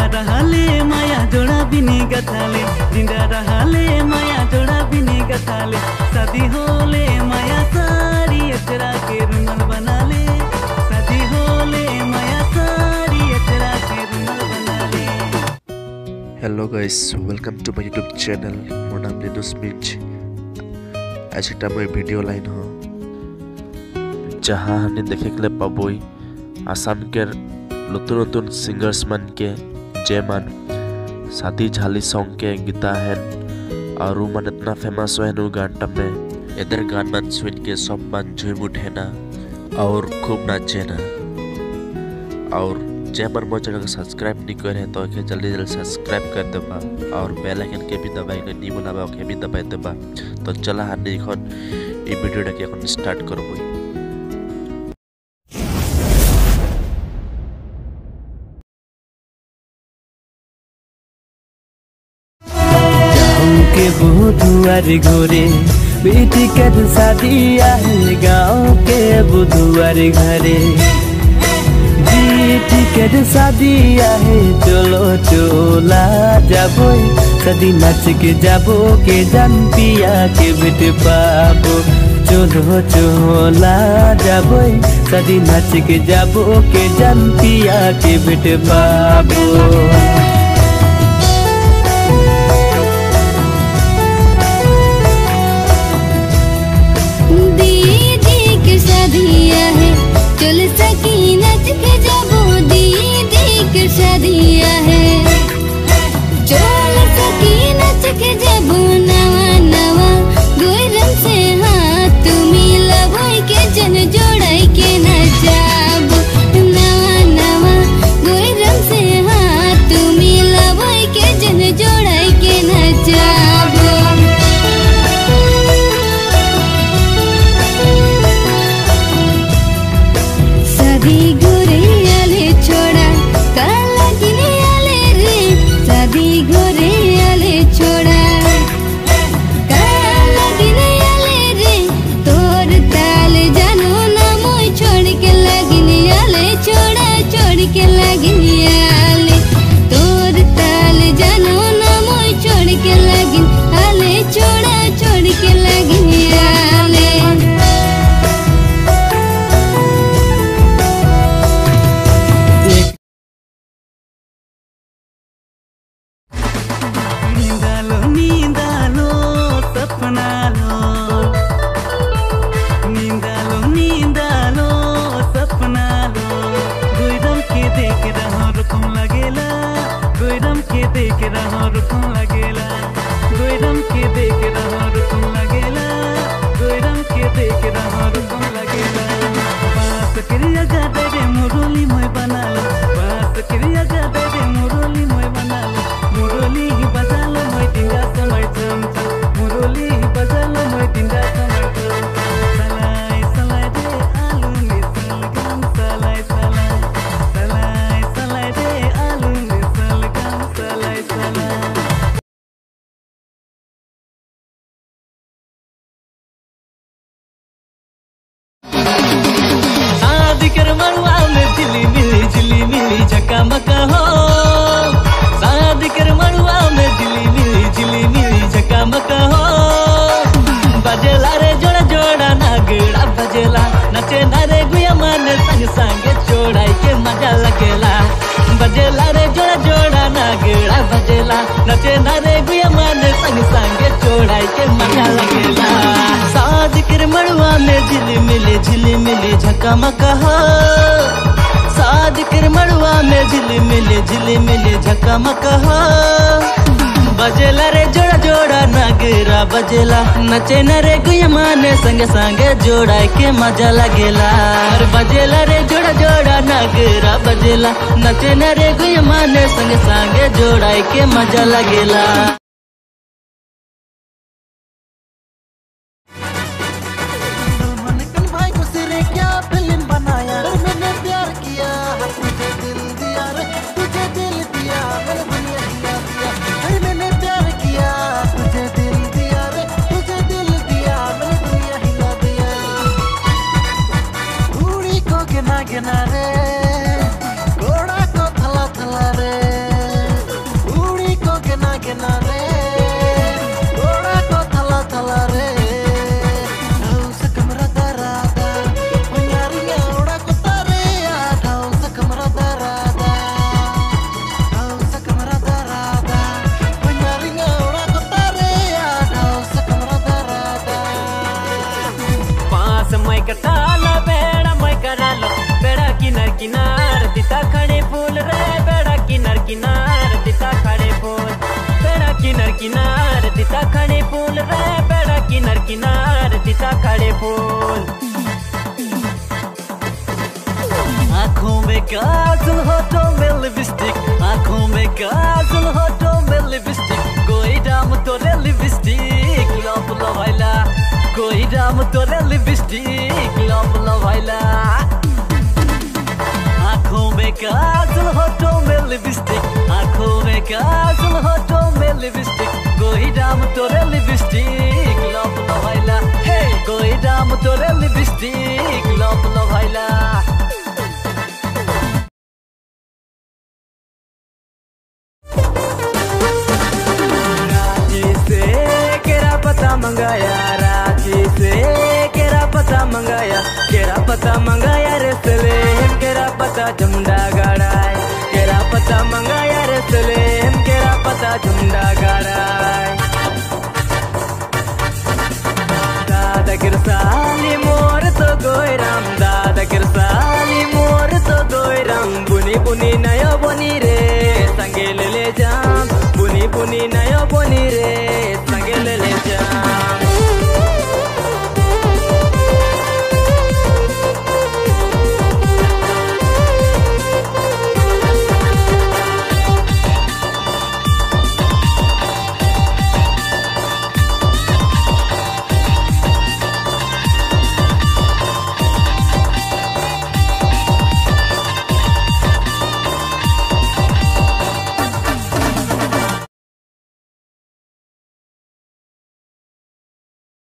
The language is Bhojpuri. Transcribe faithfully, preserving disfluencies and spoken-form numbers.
रहले माया जोड़ा बिनी गथाले जिंदा रहले माया जोड़ा बिनी गथाले शादी होले माया सारी अचरा के रुमाल बना ले शादी होले माया सारी अचरा के रुमाल बना ले। Hello guys, welcome to my YouTube channel. मोर नाम लिनुस मिर्च। आज एक मैं वीडियो लाइन हो जहाँ हमने देखे के पाबई आसाम के नतुन नतुन सिंगर्स मन के जे मन शादी झाली सॉन्ग के गीता हैं और मन इतना फेमस हुए नु गान में इधर गान मन सुन के सब मन झूम उठे ना और खूब नाचे ना। और जे पर मोर चैनल को सब्सक्राइब नहीं करे तो के जल्दी जल्दी सब्सक्राइब कर देबा और बेल आइकन के भी दबाई के नहीं बुलाबा के भी दबाई देबा। तो चला हानि এখন এই ভিডিওটাকে এখন স্টার্ট করব। के बुधुआर घोरे बेटी के शादी आहे गाँव के बुधुआर घरे बेटी के शादी आहे चलो चोला जाबो शादी नाच के जाबो के जान पिया के बेट पाबो चलो चोला जाबो शादी नाच के जाबो के जान पिया के बेट पाबो। शादिया है चल सकी नच के जाबो दीदी के शादिया है चल सकी नच के जाबो नवा नवा गोरम से हाथ मिलाबो के जन जोड़ाई के नचाबो नवा नवा गोरम से हाथ मिलाबो के जन जोड़ाई के नचाबो। शादी घोरे आले छोड़ा काला गिने आले रे शादी घोरे आले छोड़ा काला गिने आले रे तोर ताल जानो ना मोय छोड़ के लगिने आले छोड़ा छोड़ के लगिने आले तोर ताल जानो ना मोय छोड़ के लगिन आले छोड़ा छोड़ के लगिने आले। देख रहा रुकम लगेला गोइरम के देख रहा रुकम लगेला गोइरम के देख रहा रुकम लगेला बात क्रिया जादे रे मुरली मोय बना लो बात क्रिया जादे रे मुरली मोय बना लो मुरली ही बजा लो मोय डिंगा समय चम चम मुरली ही बजा लो मोय डिंगा समय चम सलाई सलाई दे आलू ने सलगम सलाई सलाई सलाई सलाई दे आलू ने सलगम सलाई सलाई। शादी कर मरुआ में झिली मिली झिली मिली झका मका हो शादी कर मरुआ में झिली मिली झिली मिली झका मका हो बजेला रे जोड़ा जोड़ा नागड़ा बजेला नचे ना रे गुया माने संग संग जोड़ाई के मजा लगेला बजेला रे जोड़ा जोड़ा नागड़ा बजेला नचे ना रे गुया माने संग संग जोड़ाई के मजा लगेला। शादी कर मरुआ में झिली मिली झिली मिली झका मका हो शादी कर मरुआ में झिली मिली झिली मिली झका मका हो बजेला रे जोड़ा जोड़ा नागरा बजेला नचे न रे गुया माने संगे संगे जोड़ा के मजा लगेला बजेला रे जोड़ा जोड़ा नागरा बजेला नचे न रे गुया माने संगे संगे जोड़ा के मजा लगेला। रे घोड़ा को थला थला रे दिता खड़े फूल रे बेड़ा किनार किनार दिता खड़े फूल बेड़ा किनार किनार दिता खड़े फूल रे बेड़ा किनार किनार दिता खड़े फूल। आँखों में काजल होठों में लिपस्टिक आँखों में काजल होठों में लिपस्टिक कोई दाम तोरे लिपस्टिक लव लवाइला कोई दाम तोरे लिपस्टिक लव लवाइला। आँखों में काजल होठों में लिपस्टिक आँखों में काजल होठों में लिपस्टिक कोई दाम तोरे लिपस्टिक लव लवाइला हे कोई दाम तोरे लिपस्टिक लव लवाइला। पता मंगाया रांची से केरा पता मंगाया केरा पता मंगाया रे सलेम केरा पता झुंडा गाड़ाय केरा पता मंगाया रे सलेम केरा पता झुंडा गाड़ाय। दादा गिरसाली मोर तो गोयराम दादा गिरसाली मोर तो गोयराम बुनी बुनी नया